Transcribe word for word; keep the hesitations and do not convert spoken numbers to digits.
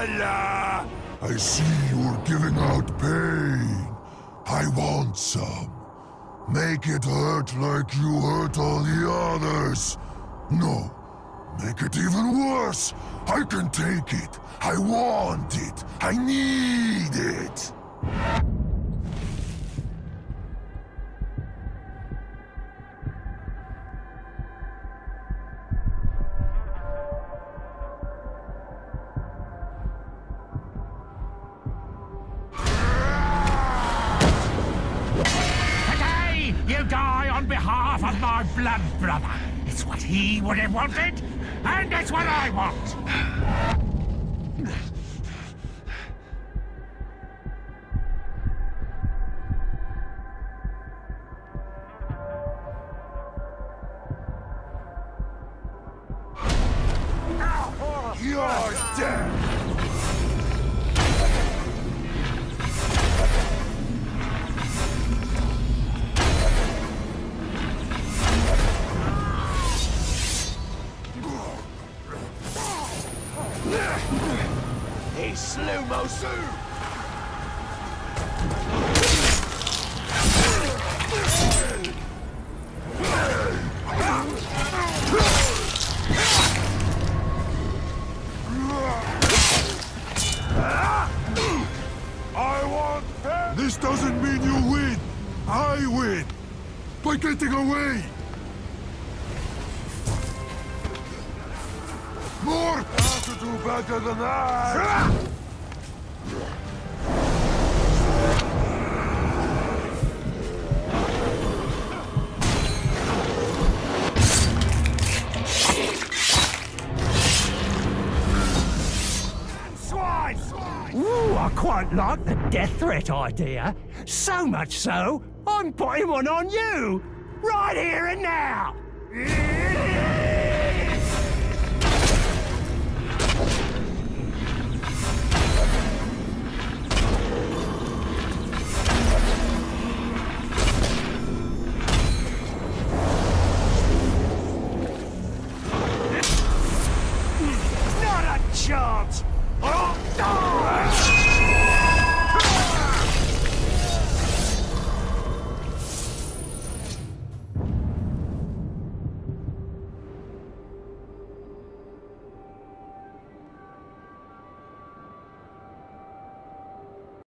I see you're giving out pain. I want some. Make it hurt like you hurt all the others. No, make it even worse. I can take it. I want it. I need it. On behalf of my blood brother. It's what he would have wanted, and it's what I want. You're dead! He slew Mosu! I want him! This doesn't mean you win! I win! By getting away! More! How to do better than that! Ooh, I quite like the death threat idea. So much so, I'm putting one on you! Right here and now!